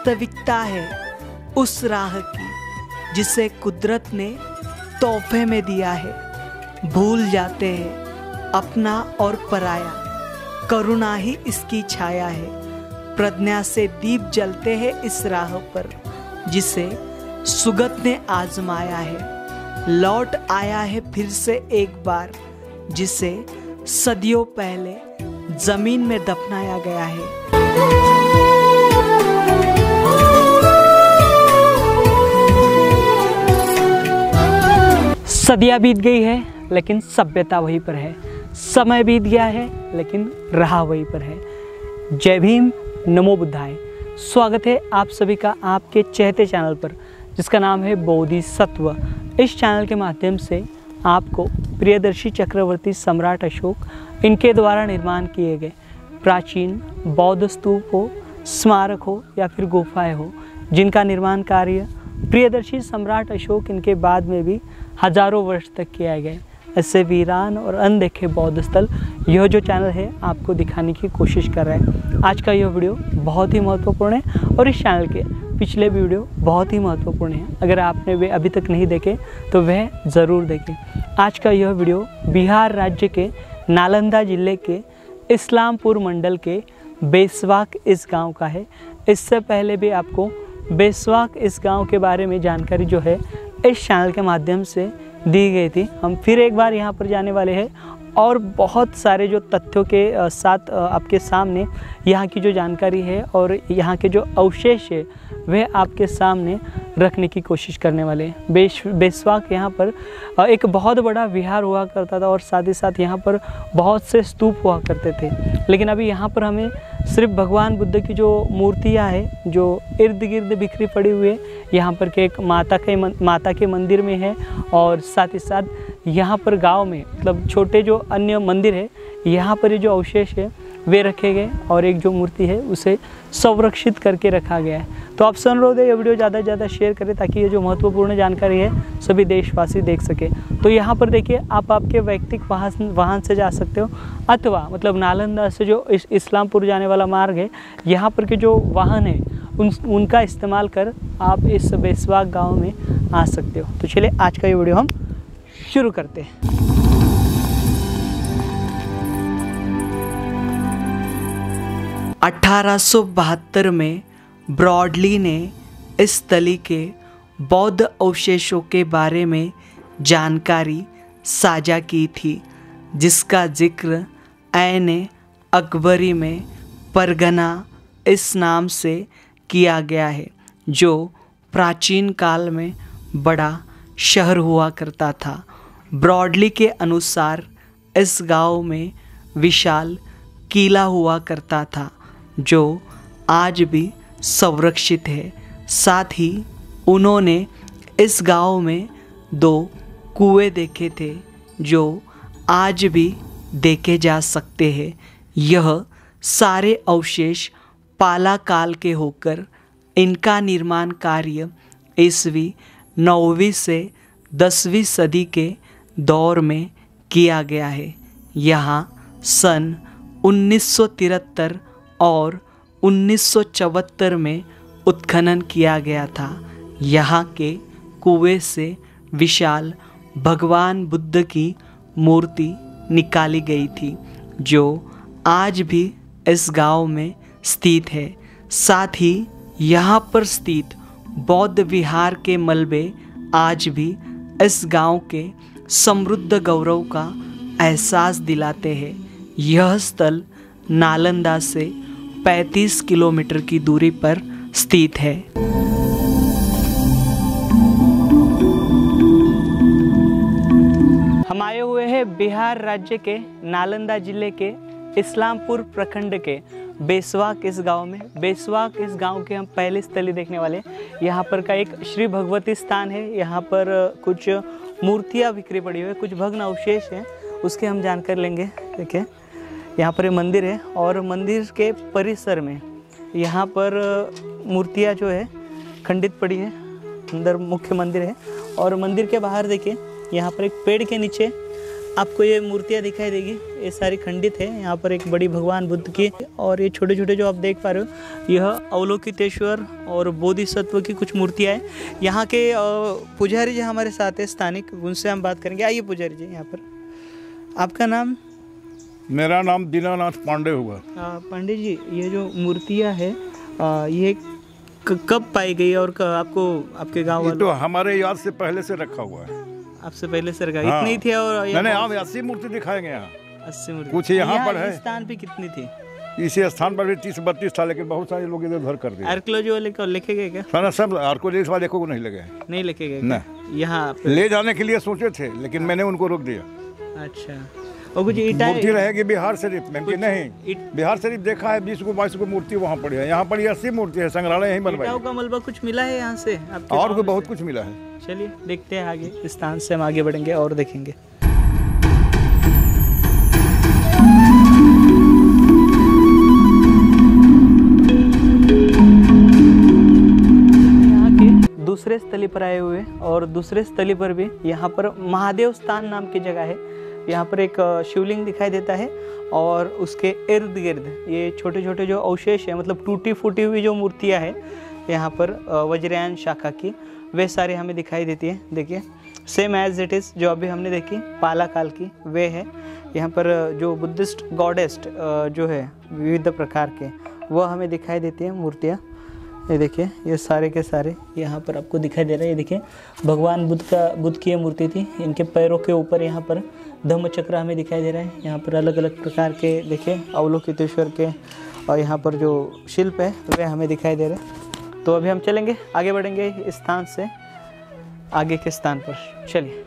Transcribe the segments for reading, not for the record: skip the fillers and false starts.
वास्तविकता है उस राह की जिसे कुदरत ने तोहफे में दिया है। भूल जाते हैं अपना और पराया, करुणा ही इसकी छाया है। प्रज्ञा से दीप जलते हैं इस राह पर जिसे सुगत ने आजमाया है। लौट आया है फिर से एक बार जिसे सदियों पहले जमीन में दफनाया गया है। सदियां बीत गई है लेकिन सभ्यता वहीं पर है। समय बीत गया है लेकिन राह वहीं पर है। जय भीम, नमो बुद्धाय। स्वागत है आप सभी का आपके चहेते चैनल पर जिसका नाम है बोधिसत्व। इस चैनल के माध्यम से आपको प्रियदर्शी चक्रवर्ती सम्राट अशोक इनके द्वारा निर्माण किए गए प्राचीन बौद्ध स्तूप हो, स्मारक हो या फिर गुफाएं हो, जिनका निर्माण कार्य प्रियदर्शी सम्राट अशोक इनके बाद में भी हजारों वर्ष तक किया गया, ऐसे वीरान और अनदेखे बौद्ध स्थल यह जो चैनल है आपको दिखाने की कोशिश कर रहा है। आज का यह वीडियो बहुत ही महत्वपूर्ण है और इस चैनल के पिछले वीडियो बहुत ही महत्वपूर्ण है। अगर आपने वे अभी तक नहीं देखे तो वह ज़रूर देखें। आज का यह वीडियो बिहार राज्य के नालंदा जिले के इस्लामपुर मंडल के बेस्वाक इस गांव का है। इससे पहले भी आपको बेस्वाक इस गांव के बारे में जानकारी जो है इस चैनल के माध्यम से दी गई थी। हम फिर एक बार यहाँ पर जाने वाले हैं और बहुत सारे जो तथ्यों के साथ आपके सामने यहाँ की जो जानकारी है और यहाँ के जो अवशेष है वह आपके सामने रखने की कोशिश करने वाले हैं। बेस्वाक यहाँ पर एक बहुत बड़ा विहार हुआ करता था और साथ ही साथ यहाँ पर बहुत से स्तूप हुआ करते थे। लेकिन अभी यहाँ पर हमें सिर्फ भगवान बुद्ध की जो मूर्तियाँ हैं जो इर्द गिर्द बिखरी पड़ी हुई है, यहाँ पर के एक माता के मंदिर में है और साथ ही साथ यहाँ पर गांव में मतलब छोटे जो अन्य मंदिर है यहाँ पर ये जो अवशेष है वे रखे गए और एक जो मूर्ति है उसे संरक्षित करके रखा गया है। तो आप अनुरोध है ये वीडियो ज़्यादा से ज़्यादा शेयर करें ताकि ये जो महत्वपूर्ण जानकारी है सभी देशवासी देख सके। तो यहाँ पर देखिए आप आपके वैयक्तिक वाहन से जा सकते हो अथवा मतलब नालंदा से जो इस्लामपुर जाने वाला मार्ग है यहाँ पर के जो वाहन है उनका इस्तेमाल कर आप इस बेस्वाक गाँव में आ सकते हो। तो चलिए आज का ये वीडियो हम शुरू करते हैं। (1872) में ब्रॉडली ने इस तली के बौद्ध अवशेषों के बारे में जानकारी साझा की थी जिसका जिक्र ऐन अकबरी में परगना इस नाम से किया गया है जो प्राचीन काल में बड़ा शहर हुआ करता था। ब्रॉडली के अनुसार इस गांव में विशाल किला हुआ करता था जो आज भी संरक्षित है। साथ ही उन्होंने इस गांव में 2 कुएं देखे थे जो आज भी देखे जा सकते हैं। यह सारे अवशेष पाला काल के होकर इनका निर्माण कार्य ईस्वी 9वीं से 10वीं सदी के दौर में किया गया है। यहाँ सन 1973 और 1974 में उत्खनन किया गया था। यहाँ के कुएं से विशाल भगवान बुद्ध की मूर्ति निकाली गई थी जो आज भी इस गांव में स्थित है। साथ ही यहाँ पर स्थित बौद्ध विहार के मलबे आज भी इस गांव के समृद्ध गौरव का एहसास दिलाते हैं। यह स्थल नालंदा से 35 किलोमीटर की दूरी पर स्थित है। हम आए हुए हैं बिहार राज्य के नालंदा जिले के इस्लामपुर प्रखंड के बेस्वाक इस गांव में। बेस्वाक इस गांव के हम पहले स्थली देखने वाले। यहाँ पर का एक श्री भगवती स्थान है। यहाँ पर कुछ मूर्तियाँ बिखरी पड़ी हुई है, कुछ भग्न अवशेष हैं, उसके हम जानकारी लेंगे। देखिए यहाँ पर मंदिर है और मंदिर के परिसर में यहाँ पर मूर्तियाँ जो है खंडित पड़ी है। अंदर मुख्य मंदिर है और मंदिर के बाहर देखिए यहाँ पर एक पेड़ के नीचे आपको ये मूर्तियाँ दिखाई देगी, ये सारी खंडित है। यहाँ पर एक बड़ी भगवान बुद्ध की, और ये छोटे छोटे जो आप देख पा रहे हो यह अवलोकितेश्वर और बोधिसत्व की कुछ मूर्तियाँ हैं। यहाँ के पुजारी जी हमारे साथ है स्थानिक, उनसे हम बात करेंगे। आइए पुजारी जी यहाँ पर। आपका नाम? मेरा नाम दीनानाथ पांडे हुआ। पांडे जी, ये जो मूर्तियाँ है ये कब पाई गई और आपको आपके गाँव वालों? तो हमारे याद से पहले से रखा हुआ है। आपसे पहले से रखा? हाँ। इतनी थी? और नहीं, हम 80 मूर्ति दिखाएंगे यहाँ। 80 मूर्ति कुछ यहाँ पर है। इस स्थान पे कितनी थी? इसी स्थान पर भी 30-32 था, लेकिन बहुत सारे लोग इधर उधर कर दिए। आर्कियोलॉजी वाले को लेके गए क्या? सारा सब आर्कियोलॉजी वाले को नहीं लगे। नहीं लेके गए? नहीं, यहाँ ले जाने के लिए सोचे थे, लेकिन मैंने उनको रोक दिया। अच्छा। और कुछ मूर्ति रहेगी बिहार शरीफ में कि नहीं? बिहार शरीफ देखा है 20-22 को मूर्ति वहाँ पड़ी है। यहाँ पर 80 मूर्ति है, संग्रहालय यहीं बनवाई। का मलबा कुछ मिला है यहाँ से? और भी बहुत कुछ मिला है। चलिए देखते हैं आगे, इस स्थान से हम आगे बढ़ेंगे और देखेंगे। यहाँ के दूसरे स्थली पर आए हुए, और दूसरे स्थली पर भी यहाँ पर महादेव स्थान नाम की जगह है। यहाँ पर एक शिवलिंग दिखाई देता है, और उसके इर्द गिर्द ये छोटे छोटे जो अवशेष है, मतलब टूटी फूटी हुई जो मूर्तियाँ हैं यहाँ पर वज्रयान शाखा की, वे सारे हमें दिखाई देती है। देखिए सेम एज इट इज़ जो अभी हमने देखी पाला काल की, वे है। यहाँ पर जो बुद्धिस्ट गॉडेस्ट जो है विविध प्रकार के, वह हमें दिखाई देती है मूर्तियाँ। ये देखिए, ये सारे के सारे यहाँ पर आपको दिखाई दे रहे हैं। ये देखिए भगवान बुद्ध की ये मूर्ति थी। इनके पैरों के ऊपर यहाँ पर धम्मचक्र हमें दिखाई दे रहा है। यहाँ पर अलग अलग प्रकार के देखिए अवलोकितेश्वर के, और यहाँ पर जो शिल्प है वे हमें दिखाई दे रहे हैं। तो अभी हम चलेंगे, आगे बढ़ेंगे इस स्थान से आगे के स्थान पर। चलिए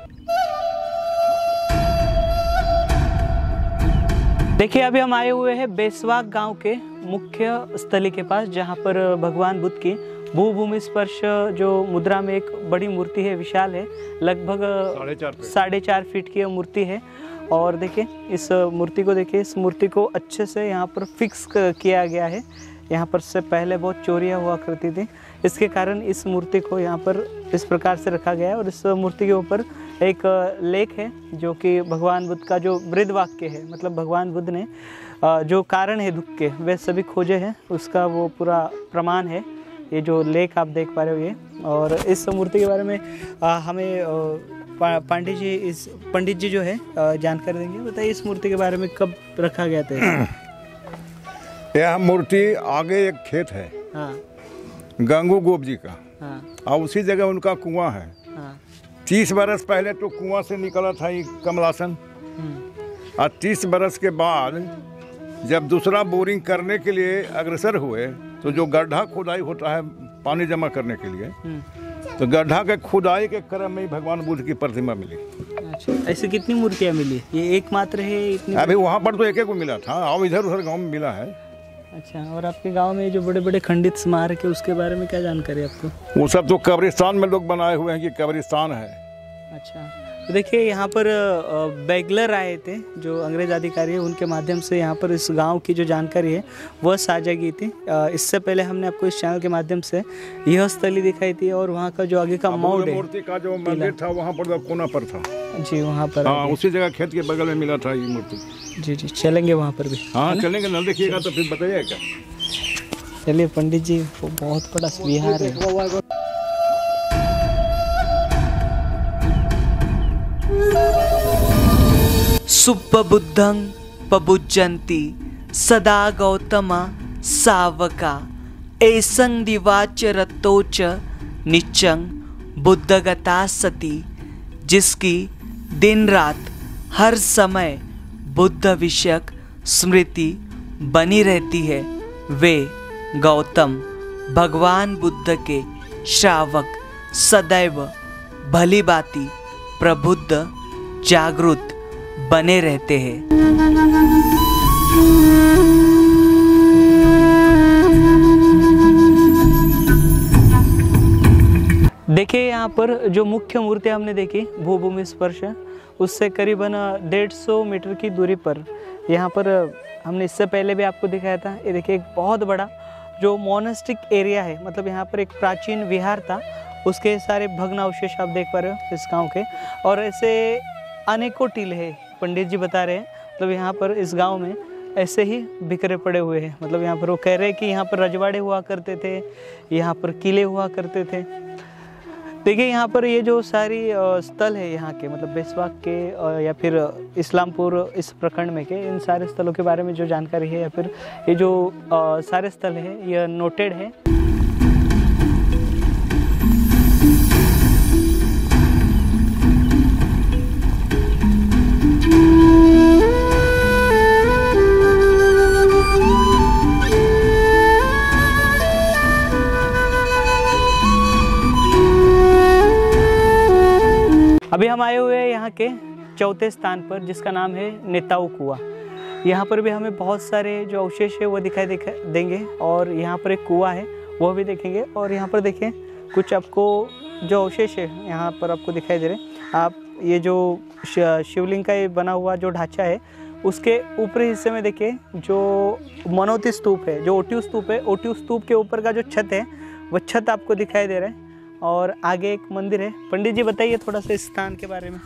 देखिए, अभी हम आए हुए हैं बेसवाग गांव के मुख्य स्थली के पास, जहां पर भगवान बुद्ध की भूभूमि स्पर्श जो मुद्रा में एक बड़ी मूर्ति है, विशाल है, लगभग 4.5 फीट की मूर्ति है। और देखिए इस मूर्ति को, देखिए इस मूर्ति को अच्छे से यहाँ पर फिक्स किया गया है। यहाँ पर से पहले बहुत चोरियाँ हुआ करती थी, इसके कारण इस मूर्ति को यहाँ पर इस प्रकार से रखा गया है। और इस मूर्ति के ऊपर एक लेख है जो कि भगवान बुद्ध का जो वृद्ध वाक्य है, मतलब भगवान बुद्ध ने जो कारण है दुख के वे सभी खोजे हैं, उसका वो पूरा प्रमाण है। ये जो लेख आप देख पा रहे हो ये। और इस मूर्ति के बारे में हमें पंडित जी जो है जानकारी देंगे। बताइए इस मूर्ति के बारे में कब रखा गया था? यह मूर्ति आगे एक खेत है, हाँ, गंगू गोप जी का, हाँ, और उसी जगह उनका कुआं है। हाँ, 30 बरस पहले तो कुआं से निकला था ये कमलासन, और 30 बरस के बाद जब दूसरा बोरिंग करने के लिए अग्रसर हुए, तो जो गड्ढा खुदाई होता है पानी जमा करने के लिए, तो गड्ढा के खुदाई के क्रम में ही भगवान बुद्ध की प्रतिमा मिली। अच्छा, ऐसे कितनी मूर्तियाँ मिली? ये एकमात्र है इतनी? अभी वहाँ पर तो एक को मिला था, और इधर उधर गाँव में मिला है। अच्छा, और आपके गांव में जो बड़े बड़े खंडित स्मारक है उसके बारे में क्या जानकारी है आपको? वो सब तो कब्रिस्तान में लोग बनाए हुए हैं कि कब्रिस्तान है। अच्छा, तो देखिए यहाँ पर बैगलर आए थे जो अंग्रेज अधिकारी है, उनके माध्यम से यहाँ पर इस गांव की जो जानकारी है वह साझा की थी। इससे पहले हमने आपको इस चैनल के माध्यम से यह स्थली दिखाई थी, और वहाँ का जो आगे का माउंट है, मूर्ति का जो मंदिर था वहाँ पर कोना पर था जी, वहाँ पर हाँ, उसी जगह खेत के बगल में मिला था ये मूर्ति। जी जी, चलेंगे वहाँ पर भी। हाँ चलेंगे, न देखिएगा तो फिर बताइएगा क्या। चलिए पंडित जी, वो बहुत बड़ा विहार है। सुब्बुद्धं पबुज्जन्ति सदा गौतमा सावका एसं दिवाच रतोच निच्चं बुद्धगता सती। जिसकी दिन रात हर समय बुद्ध विषयक स्मृति बनी रहती है, वे गौतम भगवान बुद्ध के श्रावक सदैव भली भांति प्रबुद्ध जागृत बने रहते हैं। देखिए यहाँ पर जो मुख्य मूर्तियाँ हमने देखी भूभूमि स्पर्श, उससे करीबन 150 मीटर की दूरी पर यहाँ पर हमने इससे पहले भी आपको दिखाया था। ये देखिए एक बहुत बड़ा जो मोनेस्टिक एरिया है, मतलब यहाँ पर एक प्राचीन विहार था, उसके सारे भग्नावशेष आप देख पा रहे हो इस गांव के। और ऐसे अनेकों टीले हैं, पंडित जी बता रहे हैं। मतलब यहाँ पर इस गांव में ऐसे ही बिखरे पड़े हुए हैं। मतलब यहाँ पर वो कह रहे हैं कि यहाँ पर रजवाड़े हुआ करते थे, यहाँ पर किले हुआ करते थे। देखिए यहाँ पर ये जो सारी स्थल है यहाँ के, मतलब बेसवाक के या फिर इस्लामपुर इस प्रखंड में के, इन सारे स्थलों के बारे में जो जानकारी है या फिर ये जो सारे स्थल है ये नोटेड है। अभी हम आए हुए हैं यहाँ के चौथे स्थान पर, जिसका नाम है नेताऊ कुआं। यहाँ पर भी हमें बहुत सारे जो अवशेष है वो दिखाई देंगे और यहाँ पर एक कुआं है वो भी देखेंगे। और यहाँ पर देखें कुछ आपको जो अवशेष है यहाँ पर आपको दिखाई दे रहे हैं। आप ये जो शिवलिंग का ये बना हुआ जो ढांचा है उसके ऊपरी हिस्से में देखिए जो मनोती स्तूप है, जो ओट्यू स्तूप है, ओट्यू स्तूप के ऊपर का जो छत है वो छत आपको दिखाई दे रहा है। और आगे एक मंदिर है। पंडित जी बताइए थोड़ा सा इस स्थान के बारे में।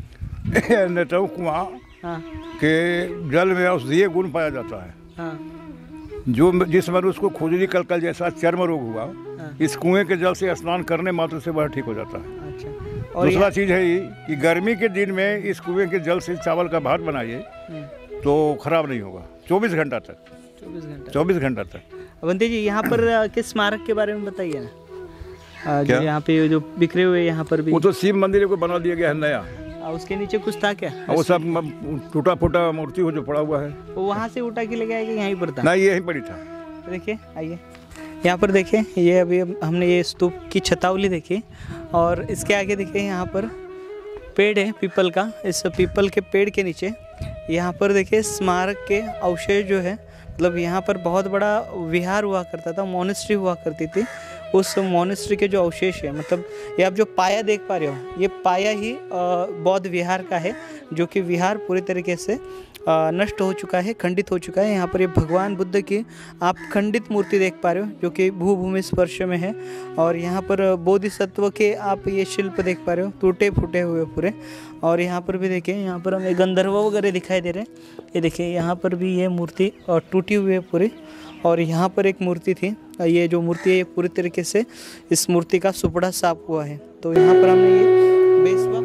नेताऊ कुआं हाँ के जल में औषधीय गुण पाया जाता है। हाँ जो जिस मनुष्य को खुजली कलकल जैसा चर्म रोग हुआ, हाँ। इस कुएं के जल से स्नान करने मात्र से वह ठीक हो जाता है। अच्छा। और दूसरा चीज़ है ये कि गर्मी के दिन में इस कुएं के जल से चावल का भात बनाइए तो खराब नहीं होगा 24 घंटा तक। 24 घंटा तक। पंडित जी यहाँ पर किस स्मारक के बारे में बताइए ना। जो यहाँ पे जो बिखरे हुए यहाँ पर भी, वो तो शिव मंदिर को बना दिया गया है नया। उसके नीचे कुछ था क्या? वो सब टूटा फूटा मूर्ति हो जो पड़ा हुआ है। वो वहाँ से उठा के ले गया कि यहीं पर था? नहीं, यहीं पर ही था। देखिए आइए यहाँ पर देखिए, ये अभी हमने ये स्तूप की छतावली देखी और इसके आगे देखिए यहाँ पर पेड़ है पीपल का। इस पीपल के पेड़ के नीचे यहाँ पर देखिए स्मारक के अवशेष जो है, मतलब यहाँ पर बहुत बड़ा विहार हुआ करता था, मोनेस्ट्री हुआ करती थी। उस मोनेस्ट्री के जो अवशेष है, मतलब ये आप जो पाया देख पा रहे हो, ये पाया ही बौद्ध विहार का है, जो कि विहार पूरी तरीके से नष्ट हो चुका है, खंडित हो चुका है। यहाँ पर ये भगवान बुद्ध की आप खंडित मूर्ति देख पा रहे हो, जो कि भूभूमि स्पर्श में है। और यहाँ पर बोधिसत्व के आप ये शिल्प देख पा रहे हो, टूटे फूटे हुए पूरे। और यहाँ पर भी देखिए, यहाँ पर हमें गंधर्व वगैरह दिखाई दे रहे हैं। ये देखिए यहाँ पर भी ये मूर्ति टूटी हुई है पूरी। और यहाँ पर एक मूर्ति थी, ये जो मूर्ति है ये पूरी तरीके से इस मूर्ति का सुपड़ा साफ हुआ है। तो यहाँ पर हमने ये बेसवा